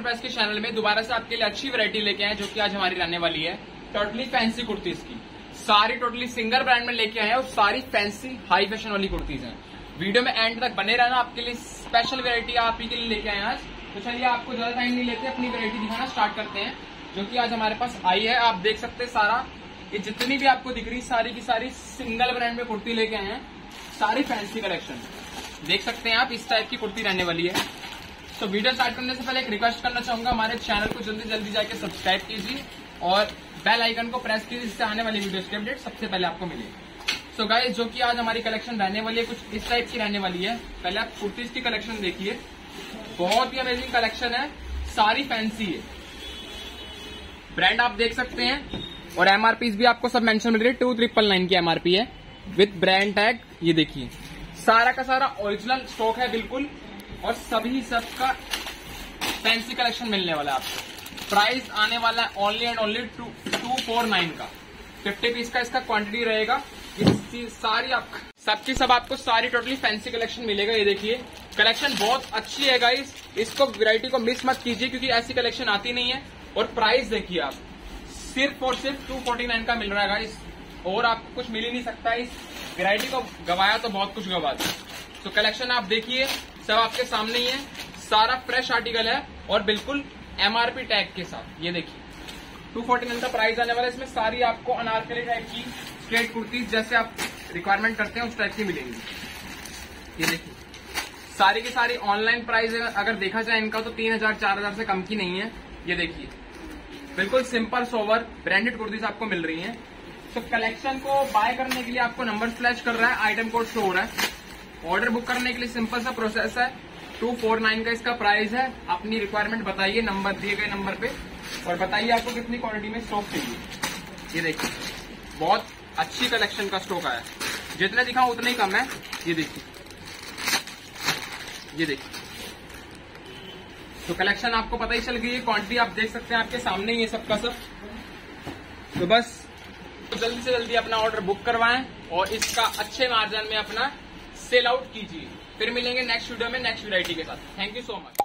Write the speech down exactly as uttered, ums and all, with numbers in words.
पैस के चैनल में दोबारा से आपके लिए अच्छी वैरायटी लेके आए, जो कि आज हमारी रहने वाली है टोटली फैंसी कुर्तीज की। सारी टोटली सिंगल ब्रांड में लेके आए हैं और सारी फैंसी हाई फैशन वाली कुर्तीज हैं। वीडियो में एंड तक बने रहना, आपके लिए स्पेशल वैरायटी आप ही के लिए लेके आए हैं आज। तो चलिए आपको ज्यादा टाइम नहीं लेते, अपनी वैरायटी दिखाना स्टार्ट करते हैं, जो कि आज हमारे पास आई है। आप देख सकते हैं सारा ये जितनी भी आपको दिख रही सारी की सारी सिंगल ब्रांड में कुर्ती लेके आए हैं, सारी फैंसी कलेक्शन देख सकते हैं आप। इस टाइप की कुर्ती रहने वाली है। तो वीडियो स्टार्ट करने से पहले एक रिक्वेस्ट करना चाहूंगा, हमारे चैनल को जल्दी जल्दी जाके सब्सक्राइब कीजिए और बेल आइकन को प्रेस कीजिए, जिससे आने वाली वीडियोस की अपडेट सबसे पहले आपको मिले। सो गाइस, जो कि आज हमारी कलेक्शन रहने वाली है कुछ इस टाइप की रहने वाली है। पहले आप कुर्तीज की कलेक्शन देखिए, बहुत ही अमेजिंग कलेक्शन है, सारी फैंसी है। ब्रांड आप देख सकते हैं और एमआरपी भी आपको सब मेंशन मिल रही है। टू ट्रिपल नाइन की एमआरपी है विद ब्रांड टैग। ये देखिए सारा का सारा ओरिजिनल स्टॉक है बिल्कुल, और सभी सबका फैंसी कलेक्शन मिलने वाला है आपको। प्राइस आने वाला है only and only two two four nine का। फिफ्टी पीस का इसका क्वांटिटी रहेगा। इस सारी आप सबकी सब आपको सारी टोटली फैंसी कलेक्शन मिलेगा। ये देखिए कलेक्शन बहुत अच्छी है गाइस, इसको वैरायटी को मिस मत कीजिए, क्योंकि ऐसी कलेक्शन आती नहीं है। और प्राइस देखिए आप, सिर्फ और सिर्फ टू फोर्टी नाइन का मिल रहा है गाइस, और आपको कुछ मिल ही नहीं सकता। इस वैरायटी को गवाया तो बहुत कुछ गवा दिया। तो कलेक्शन आप देखिए, सब आपके सामने ही है, सारा फ्रेश आर्टिकल है और बिल्कुल एमआरपी टैग के साथ। ये देखिए टू फोर्टी नाइन का प्राइस आने वाला है। इसमें सारी आपको अनारकली टाइप की स्ट्रेट कुर्ती जैसे आप रिक्वायरमेंट करते हैं उस टाइप की मिलेंगी। ये देखिए सारी की सारी ऑनलाइन प्राइस अगर देखा जाए इनका तो तीन हजार चार हजार से कम की नहीं है। ये देखिए बिल्कुल सिंपल सोवर ब्रांडेड कुर्तीज आपको मिल रही है। तो कलेक्शन को बाय करने के लिए आपको नंबर फ्लैश कर रहा है, आइटम कोड शो हो रहा है। ऑर्डर बुक करने के लिए सिंपल सा प्रोसेस है। टू फोर नाइन का इसका प्राइस है। अपनी रिक्वायरमेंट बताइए नंबर दिए गए नंबर पे, और बताइए आपको कितनी क्वांटिटी में स्टॉक चाहिए। ये देखिए बहुत अच्छी कलेक्शन का स्टॉक आया, जितने दिखाऊं उतने ही कम है। ये देखिए ये देखिए तो कलेक्शन आपको पता ही चल गई है, क्वांटिटी आप देख सकते हैं आपके सामने ही है सबका सब। तो बस तो जल्दी से जल्दी अपना ऑर्डर बुक करवाएं और इसका अच्छे मार्जिन में अपना सेल आउट कीजिए। फिर मिलेंगे नेक्स्ट वीडियो में नेक्स्ट वैरायटी के साथ। Thank you so much.